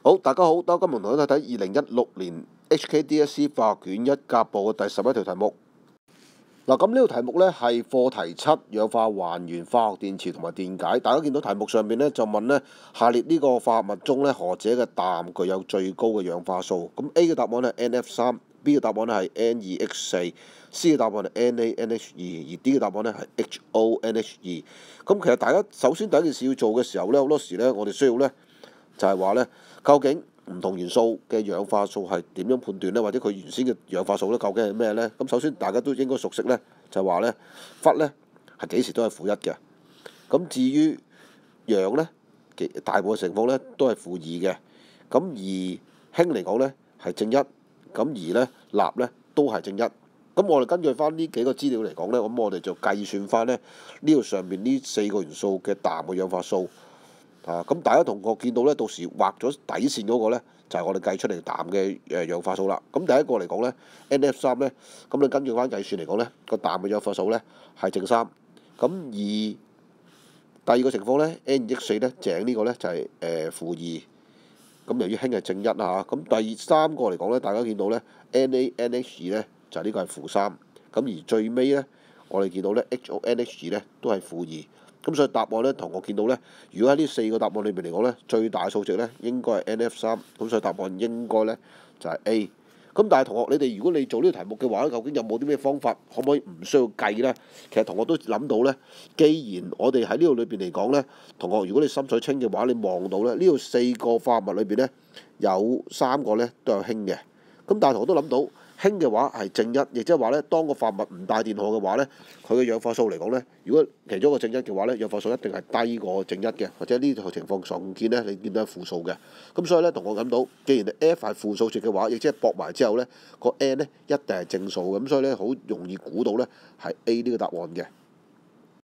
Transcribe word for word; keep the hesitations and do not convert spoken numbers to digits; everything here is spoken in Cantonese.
好，大家好，今日同大家睇睇二零一六年 H K D S E 化學卷一甲部嘅第十一條題目。嗱，咁呢條題目呢係課題七氧化還原化學電池同埋電解。大家見到題目上面呢就問呢，下列呢個化合物中呢何者嘅氮具有最高嘅氧化數？咁 A 嘅答案係 N F 三，B 嘅答案係 N 二 H 四，C 嘅答案係 N A N H 二，而 D 嘅答案呢係 H O N H 二。咁其實大家首先第一件事要做嘅時候呢，好多時呢我哋需要呢就係話呢，究竟唔同元素嘅氧化數係點樣判斷呢？或者佢原先嘅氧化數咧究竟係咩呢？咁首先大家都應該熟悉呢，就係話呢，氟呢係幾時都係負一嘅。咁至於氧呢，大部分情況呢都係負二嘅。咁而氫嚟講呢係正一，咁而呢鈉呢都係正一。咁我哋根據翻呢幾個資料嚟講呢，咁我哋就計算翻呢呢度上面呢四個元素嘅氮嘅氧化數。啊，咁大家同學見到咧，到時畫咗底線嗰個咧，就係我哋計出嚟氮嘅誒氧化數啦。咁第一個嚟講咧 ，N F 三咧，咁你根據翻計算嚟講咧，個氮嘅氧化數咧係正三。咁而第二個情況咧 ，N 二 H 四咧，正呢個咧就係誒負二。咁由於氫係正一啊，咁第三個嚟講咧，大家見到咧 N A N H 二咧就係呢個係負三。咁而最尾咧，我哋見到咧 H O N H 二咧都係負二。咁所以答案咧，同學見到咧，如果喺呢四個答案裏面嚟講咧，最大數值咧應該係 N F 三，咁所以答案應該咧就係 A。咁但係同學，你哋如果你做呢個題目嘅話咧，究竟有冇啲咩方法可唔可以唔需要計咧？其實同學都諗到咧，既然我哋喺呢度裏邊嚟講咧，同學如果你心水清嘅話，你望到咧呢度四個化合物裏邊咧有三個咧都有氫嘅。咁但係同學都諗到。氫嘅話係正一，亦即係話咧，當個化合物唔帶電荷嘅話咧，佢嘅氧化數嚟講咧，如果其中一個正一嘅話咧，氧化數一定係低過正一嘅，或者呢個情況常見咧，你見到係負數嘅。咁所以咧，同我諗到，既然 F 係負數值嘅話，亦即係駁埋之後咧，個 N 咧一定係正數嘅，咁所以咧好容易估到咧係 A 呢個答案嘅。